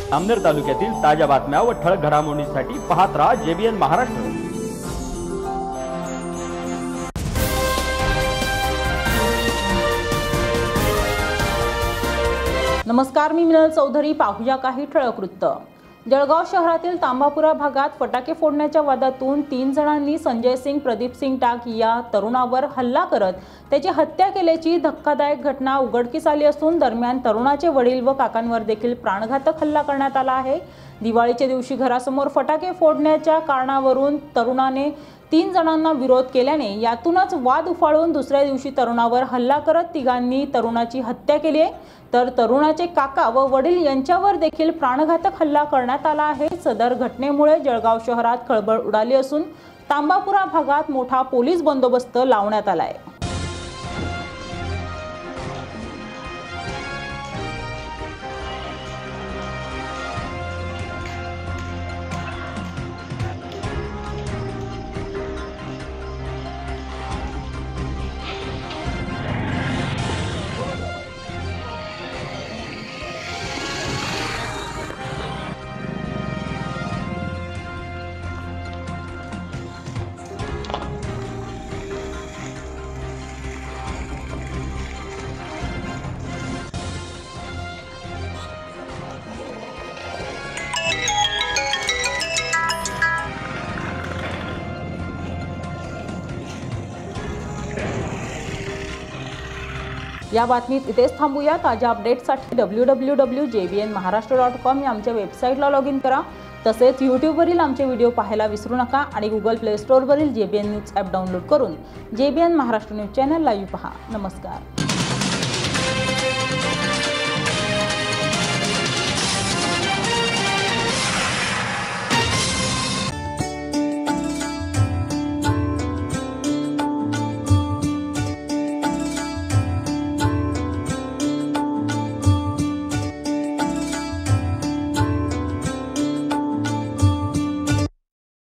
अमनेर तालुक्यातील ताज्या बातम्या व ठळक घडामोडींसाठी पाहत राहा JBN महाराष्ट्र। नमस्कार, मी मिनल चौधरी। पाहूया काही ठळक वृत्त। जळगाव शहरातील तांबापुरा भागात फटाके फोडण्याच्या वादातून 3 जणांनी संजय सिंग प्रदीप सिंग टाक या तरुणावर हल्ला करत त्याची हत्या केल्याची धक्कादायक घटना उघडकीस आली असून दरम्यान तरुणाचे वडील व काकांवर देखील प्राणघातक हल्ला करण्यात आला आहे। दिवाळीच्या दिवशी घरासमोर फटाके फोडण्याच्या कारणावरून तरुणाने 3 जणांना विरोध केल्याने यातूनच वाद उफाळून दुसऱ्या दिवशी तरुणावर हल्ला करत तिघांनी तरुणाची हत्या केली आहे, तर तरुणाचे काका व वडील यांच्यावर देखील प्राणघातक हल्ला करण्यात आला आहे। सदर घटनेमुळे जळगाव शहरात खळबळ उडाली असून तांबापुरा भागात मोठा पोलीस बंदोबस्त लावण्यात आला आहे। या बातमीत इथेच थांबूया। ताज्या अपडेट्ससाठी www.jbnmaharashtra.com या आमच्या वेबसाईटला लॉग इन करा। तसेच यूट्यूबवरील आमचे व्हिडिओ पाहायला विसरू नका आणि गुगल प्ले स्टोअरवरील JBN न्यूज ॲप डाउनलोड करून JBN Maharashtra news channel live पहा। नमस्कार।